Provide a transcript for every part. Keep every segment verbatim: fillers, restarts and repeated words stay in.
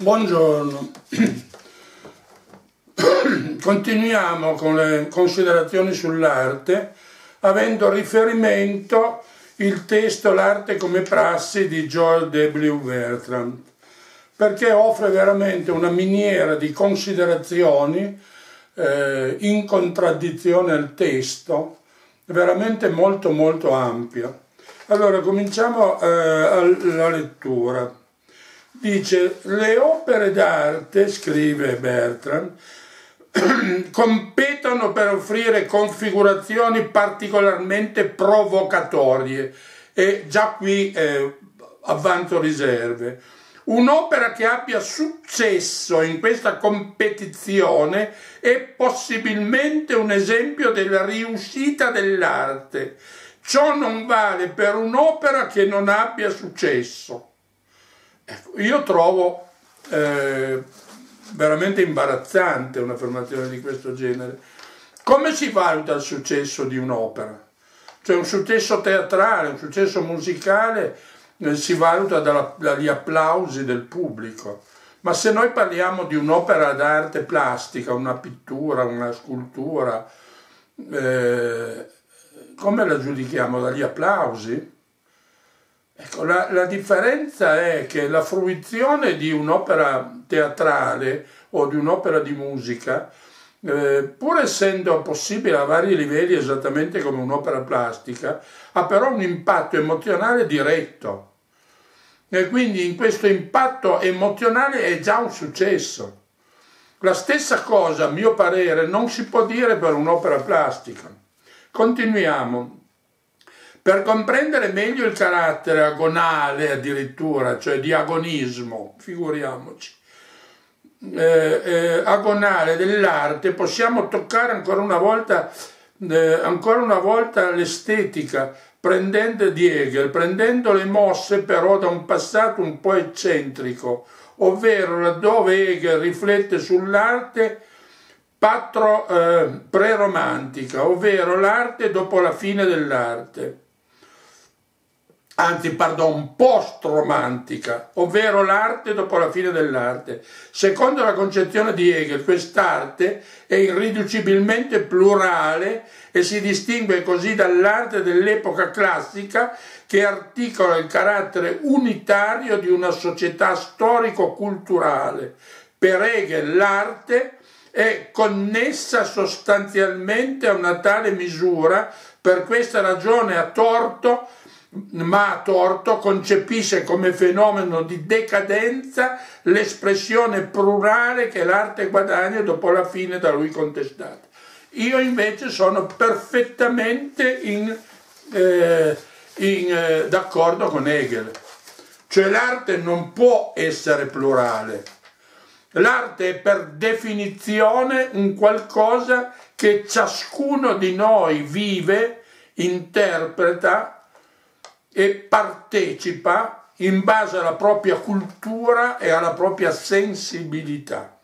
Buongiorno. Continuiamo con le considerazioni sull'arte, avendo riferimento il testo L'arte come prassi di Joel W. Bertrand, perché offre veramente una miniera di considerazioni eh, in contraddizione al testo, veramente molto molto ampia. Allora, cominciamo eh, alla lettura. Dice: le opere d'arte, scrive Bertrand, competono per offrire configurazioni particolarmente provocatorie, e già qui eh, avanzo riserve. Un'opera che abbia successo in questa competizione è possibilmente un esempio della riuscita dell'arte. Ciò non vale per un'opera che non abbia successo. Ecco, io trovo eh, veramente imbarazzante un'affermazione di questo genere. Come si valuta il successo di un'opera? Cioè un successo teatrale, un successo musicale eh, si valuta dalla, dagli applausi del pubblico, ma se noi parliamo di un'opera d'arte plastica, una pittura, una scultura, eh, come la giudichiamo? Dagli applausi? Ecco, la, la differenza è che la fruizione di un'opera teatrale o di un'opera di musica, eh, pur essendo possibile a vari livelli esattamente come un'opera plastica, ha però un impatto emozionale diretto. E quindi in questo impatto emozionale è già un successo. La stessa cosa, a mio parere, non si può dire per un'opera plastica. Continuiamo. Per comprendere meglio il carattere agonale addirittura, cioè di agonismo, figuriamoci, eh, eh, agonale dell'arte, possiamo toccare ancora una volta, eh, ancora una volta l'estetica prendendo, di Hegel, prendendo le mosse però da un passato un po' eccentrico, ovvero laddove Hegel riflette sull'arte patro eh, preromantica, ovvero l'arte dopo la fine dell'arte. Anzi, pardon, post-romantica, ovvero l'arte dopo la fine dell'arte. Secondo la concezione di Hegel, quest'arte è irriducibilmente plurale e si distingue così dall'arte dell'epoca classica, che articola il carattere unitario di una società storico-culturale. Per Hegel l'arte è connessa sostanzialmente a una tale misura, per questa ragione a torto, ma a torto concepisce come fenomeno di decadenza l'espressione plurale che l'arte guadagna dopo la fine da lui contestata. Io invece sono perfettamente in, eh, in, eh, d'accordo con Hegel, cioè l'arte non può essere plurale. L'arte è per definizione un qualcosa che ciascuno di noi vive, interpreta e partecipa in base alla propria cultura e alla propria sensibilità.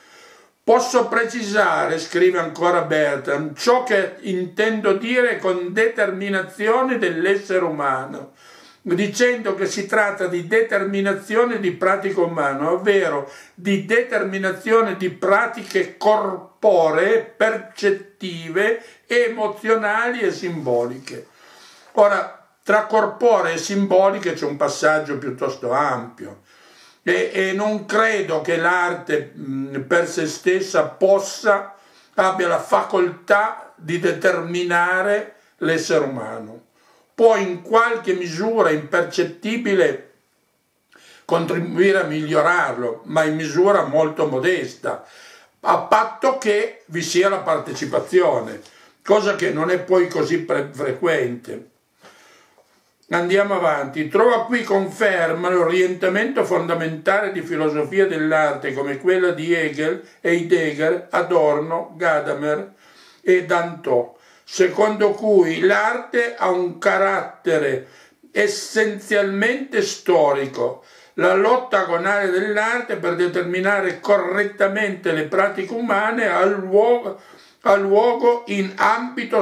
Posso precisare, scrive ancora Bertrand, ciò che intendo dire con determinazione dell'essere umano, dicendo che si tratta di determinazione di pratica umana, ovvero di determinazione di pratiche corporee, percettive, emozionali e simboliche. Ora, tra corporee e simboliche c'è un passaggio piuttosto ampio e, e non credo che l'arte per se stessa possa, abbia la facoltà di determinare l'essere umano. Può in qualche misura impercettibile contribuire a migliorarlo, ma in misura molto modesta, a patto che vi sia la partecipazione, cosa che non è poi così frequente. Andiamo avanti. Trova qui conferma l'orientamento fondamentale di filosofia dell'arte come quella di Hegel, Heidegger, Adorno, Gadamer e Danton, secondo cui l'arte ha un carattere essenzialmente storico, la lotta agonale dell'arte per determinare correttamente le pratiche umane ha luogo, ha luogo in ambito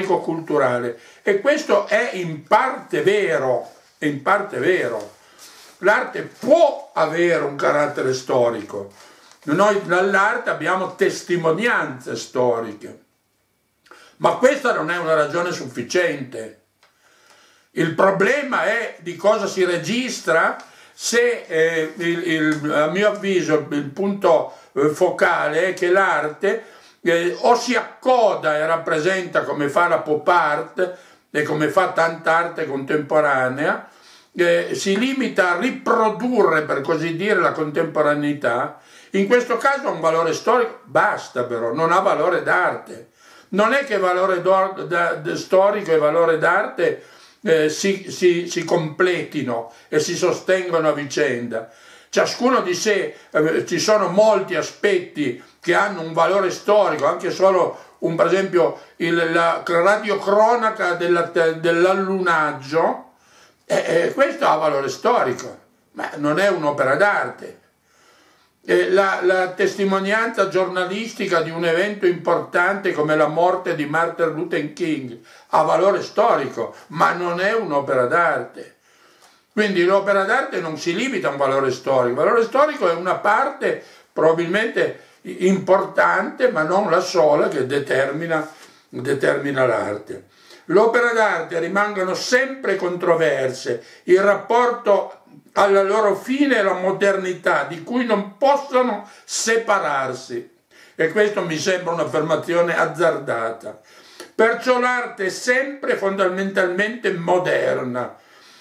storico-culturale. E questo è in parte vero, è in parte vero. l'arte può avere un carattere storico. Noi dall'arte abbiamo testimonianze storiche, ma questa non è una ragione sufficiente. Il problema è di cosa si registra, se eh, il, il, a mio avviso il punto eh, focale è che l'arte eh, o si accoda e rappresenta, come fa la pop art e come fa tanta arte contemporanea, eh, si limita a riprodurre, per così dire, la contemporaneità. In questo caso ha un valore storico, basta però, non ha valore d'arte. Non è che valore storico e valore d'arte eh, si, si, si completino e si sostengono a vicenda. Ciascuno di sé, eh, ci sono molti aspetti che hanno un valore storico, anche solo, un, per esempio, il, la radiocronaca dell'allunaggio, eh, eh, questo ha valore storico, ma non è un'opera d'arte. La, la testimonianza giornalistica di un evento importante come la morte di Martin Luther King ha valore storico, ma non è un'opera d'arte. Quindi l'opera d'arte non si limita a un valore storico. Il valore storico è una parte probabilmente importante, ma non la sola, che determina, determina l'arte. L'opera d'arte rimangono sempre controverse, il rapporto alla loro fine è la modernità, di cui non possono separarsi. E questo mi sembra un'affermazione azzardata. Perciò l'arte è sempre fondamentalmente moderna,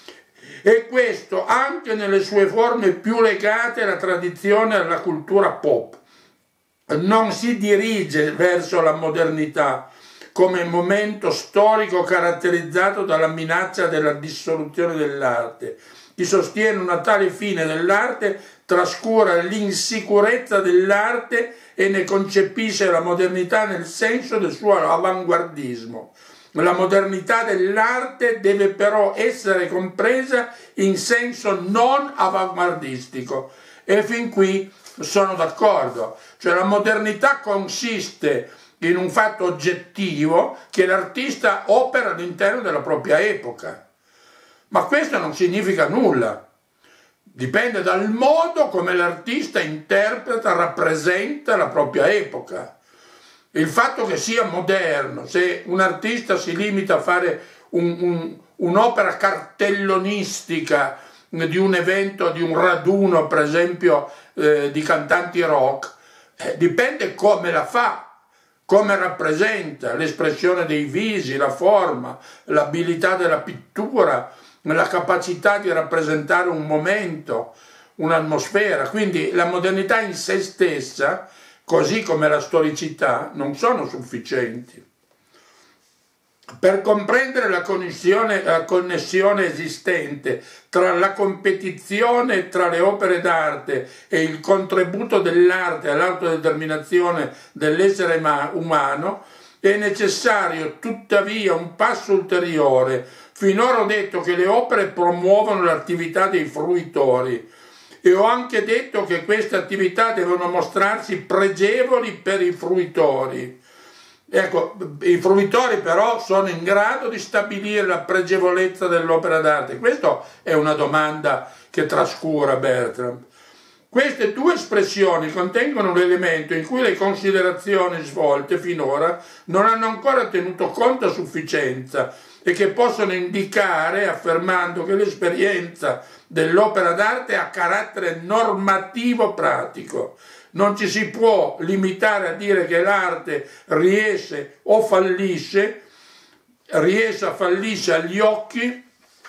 e questo anche nelle sue forme più legate alla tradizione e alla cultura pop. Non si dirige verso la modernità come momento storico caratterizzato dalla minaccia della dissoluzione dell'arte. Chi sostiene una tale fine dell'arte trascura l'insicurezza dell'arte e ne concepisce la modernità nel senso del suo avanguardismo. La modernità dell'arte deve però essere compresa in senso non avanguardistico, e fin qui sono d'accordo. Cioè la modernità consiste in un fatto oggettivo che l'artista opera all'interno della propria epoca. Ma questo non significa nulla, dipende dal modo come l'artista interpreta, rappresenta la propria epoca. Il fatto che sia moderno, se un artista si limita a fare un, un, un'opera cartellonistica di un evento, di un raduno, per esempio, eh, di cantanti rock, eh, dipende come la fa, come rappresenta, l'espressione dei visi, la forma, l'abilità della pittura, la capacità di rappresentare un momento, un'atmosfera. Quindi la modernità in se stessa, così come la storicità, non sono sufficienti. Per comprendere la connessione, la connessione esistente tra la competizione tra le opere d'arte e il contributo dell'arte all'autodeterminazione dell'essere umano, è necessario tuttavia un passo ulteriore. Finora ho detto che le opere promuovono l'attività dei fruitori e ho anche detto che queste attività devono mostrarsi pregevoli per i fruitori. Ecco, i fruitori però sono in grado di stabilire la pregevolezza dell'opera d'arte. Questa è una domanda che trascura Bertrand. Queste due espressioni contengono un elemento in cui le considerazioni svolte finora non hanno ancora tenuto conto a sufficienza e che possono indicare, affermando che l'esperienza dell'opera d'arte ha carattere normativo pratico. Non ci si può limitare a dire che l'arte riesce o fallisce, riesce a fallisce agli occhi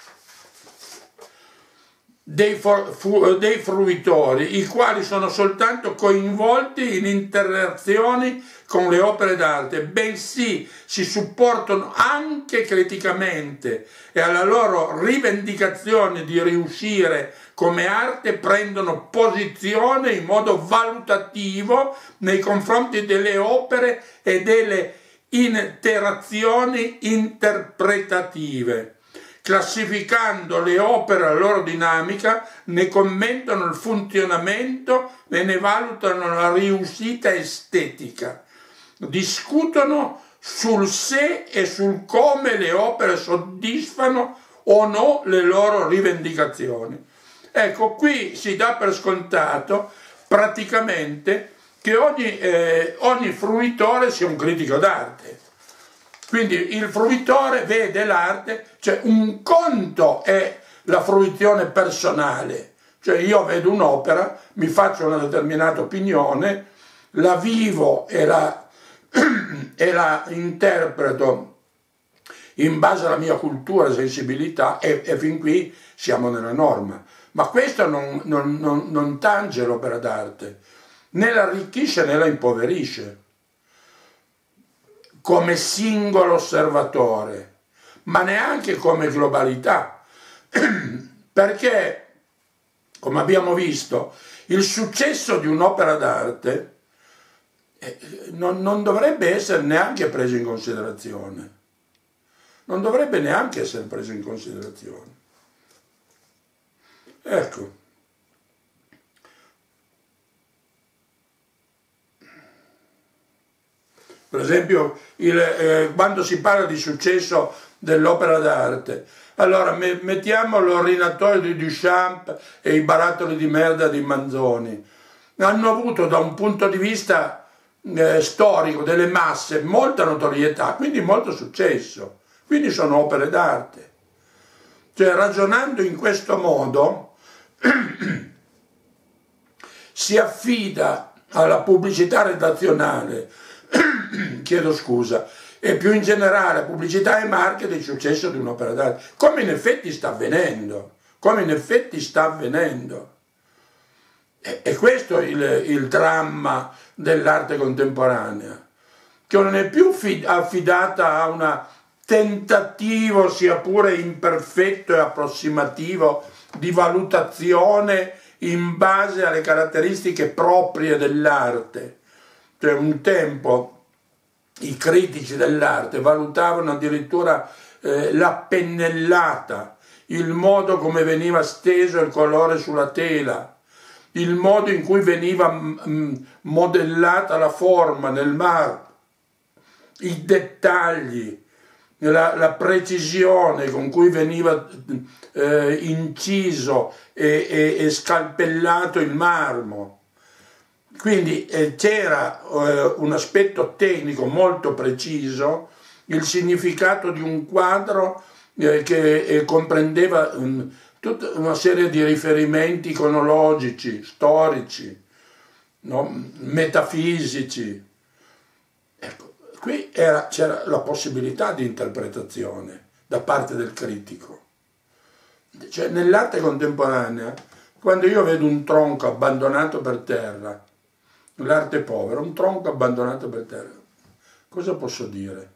dei, fu, dei fruitori, i quali sono soltanto coinvolti in interazioni con le opere d'arte, bensì si supportano anche criticamente e alla loro rivendicazione di riuscire come arte prendono posizione in modo valutativo nei confronti delle opere e delle interazioni interpretative. Classificando le opere alla loro dinamica, ne commentano il funzionamento e ne valutano la riuscita estetica. Discutono sul se e sul come le opere soddisfano o no le loro rivendicazioni. Ecco, qui si dà per scontato praticamente che ogni, eh, ogni fruitore sia un critico d'arte. Quindi il fruitore vede l'arte, cioè un conto è la fruizione personale, cioè io vedo un'opera, mi faccio una determinata opinione, la vivo e la, e la interpreto in base alla mia cultura e sensibilità e, e fin qui siamo nella norma. Ma questo non, non, non, non tange l'opera d'arte, né la arricchisce né la impoverisce come singolo osservatore, ma neanche come globalità, perché, come abbiamo visto, il successo di un'opera d'arte non, non dovrebbe essere neanche preso in considerazione, non dovrebbe neanche essere preso in considerazione. Ecco. Per esempio, il, eh, quando si parla di successo dell'opera d'arte, allora me, mettiamo l'ordinatore di Duchamp e i barattoli di merda di Manzoni. Hanno avuto da un punto di vista eh, storico delle masse molta notorietà, quindi molto successo. Quindi sono opere d'arte. Cioè, ragionando in questo modo, si affida alla pubblicità redazionale, chiedo scusa, e più in generale pubblicità e marketing il successo di un'opera d'arte, come in effetti sta avvenendo, come in effetti sta avvenendo. E, e questo è il, il dramma dell'arte contemporanea, che non è più affidata a un tentativo, sia pure imperfetto e approssimativo, di valutazione in base alle caratteristiche proprie dell'arte. Cioè, un tempo i critici dell'arte valutavano addirittura eh, la pennellata, il modo come veniva steso il colore sulla tela, il modo in cui veniva mh, modellata la forma nel marmo, i dettagli, la, la precisione con cui veniva eh, inciso e, e, e scalpellato il marmo. Quindi eh, c'era eh, un aspetto tecnico molto preciso, il significato di un quadro eh, che eh, comprendeva um, tutta una serie di riferimenti cronologici, storici, no? Metafisici. Ecco, qui c'era la possibilità di interpretazione da parte del critico. Cioè, nell'arte contemporanea, quando io vedo un tronco abbandonato per terra, l'arte povera, un tronco abbandonato per terra, cosa posso dire?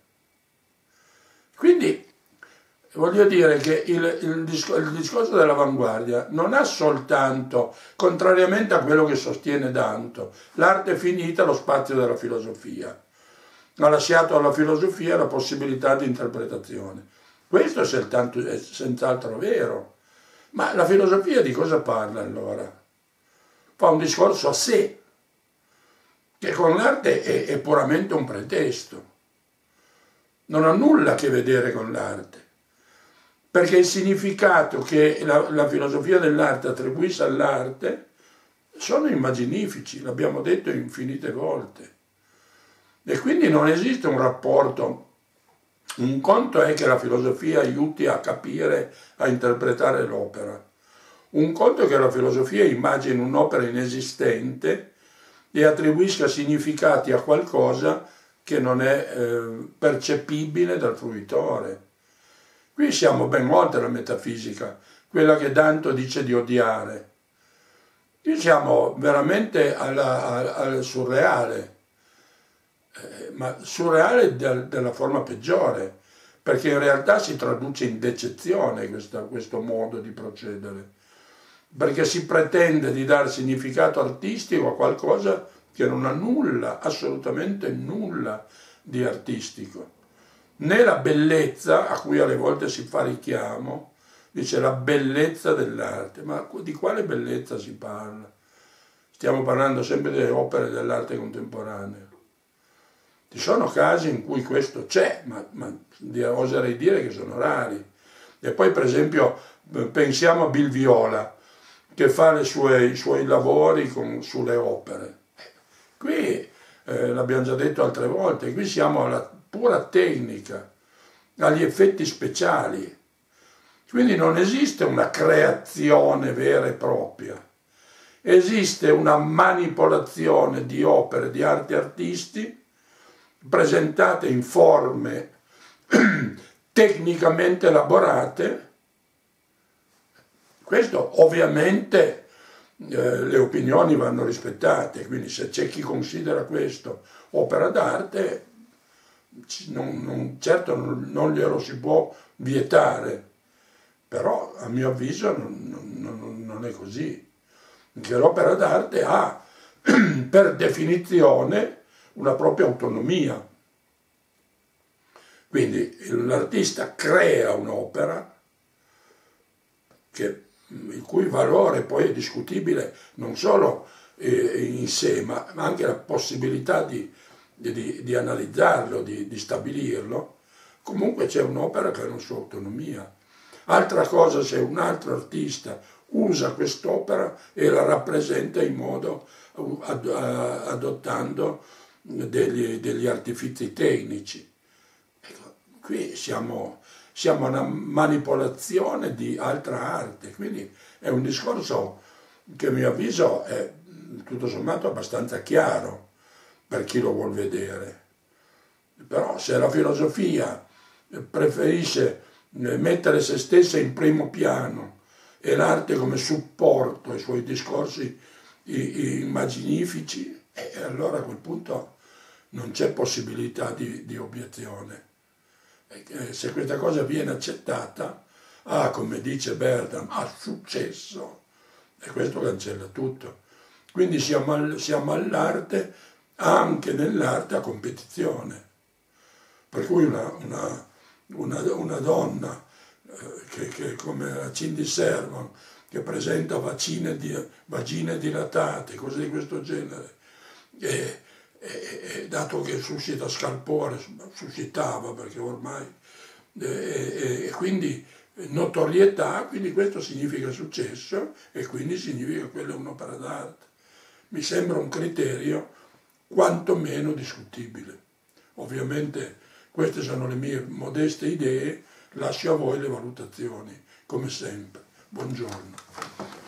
Quindi voglio dire che il, il, discor- il discorso dell'avanguardia non ha soltanto, contrariamente a quello che sostiene Danto, l'arte è finita, lo spazio della filosofia. Ha lasciato alla filosofia la possibilità di interpretazione. Questo è, soltanto, è senz'altro vero. Ma la filosofia di cosa parla allora? Fa un discorso a sé, che con l'arte è, è puramente un pretesto. Non ha nulla a che vedere con l'arte. Perché il significato che la, la filosofia dell'arte attribuisce all'arte sono immaginifici, l'abbiamo detto infinite volte. E quindi non esiste un rapporto. Un conto è che la filosofia aiuti a capire, a interpretare l'opera. Un conto è che la filosofia immagini un'opera inesistente e attribuisca significati a qualcosa che non è eh, percepibile dal fruitore. Qui siamo ben oltre la metafisica, quella che Danto dice di odiare. Qui siamo veramente alla, al, al surreale, eh, ma surreale del, della forma peggiore, perché in realtà si traduce in decezione questa, questo modo di procedere, perché si pretende di dare significato artistico a qualcosa che non ha nulla, assolutamente nulla di artistico. Né la bellezza, a cui alle volte si fa richiamo, dice la bellezza dell'arte. Ma di quale bellezza si parla? Stiamo parlando sempre delle opere dell'arte contemporanea. Ci sono casi in cui questo c'è, ma, ma oserei dire che sono rari. E poi, per esempio, pensiamo a Bill Viola, che fa le sue, i suoi lavori con, sulle opere. Qui, eh, l'abbiamo già detto altre volte, qui siamo alla pura tecnica, agli effetti speciali. Quindi non esiste una creazione vera e propria, esiste una manipolazione di opere di altri artisti presentate in forme tecnicamente elaborate. Questo ovviamente eh, le opinioni vanno rispettate, quindi se c'è chi considera questo opera d'arte, non, non, certo non, non glielo si può vietare, però a mio avviso non, non, non è così, perché l'opera d'arte ha per definizione una propria autonomia. Quindi l'artista crea un'opera che, il cui valore poi è discutibile non solo eh, in sé, ma anche la possibilità di, di, di analizzarlo, di, di stabilirlo. Comunque c'è un'opera che ha una sua autonomia. Altra cosa se un altro artista usa quest'opera e la rappresenta in modo ad, adottando degli, degli artifici tecnici. Ecco, qui siamo, siamo a una manipolazione di altra arte, quindi è un discorso che a mio avviso è tutto sommato abbastanza chiaro per chi lo vuol vedere. Però se la filosofia preferisce mettere se stessa in primo piano e l'arte come supporto ai suoi discorsi immaginifici, e allora a quel punto non c'è possibilità di, di obiezione. E se questa cosa viene accettata, ah, come dice Bergman, ha successo, e questo cancella tutto. Quindi siamo, al, siamo all'arte, anche nell'arte a competizione. Per cui una, una, una, una donna eh, che, che come la Cindy Servan, che presenta vagine, di, vagine dilatate, cose di questo genere, e, e, e dato che suscita scalpore, suscitava perché ormai, e, e quindi notorietà, quindi questo significa successo e quindi significa che quella è un'opera d'arte. Mi sembra un criterio quantomeno discutibile. Ovviamente queste sono le mie modeste idee, lascio a voi le valutazioni, come sempre. Buongiorno.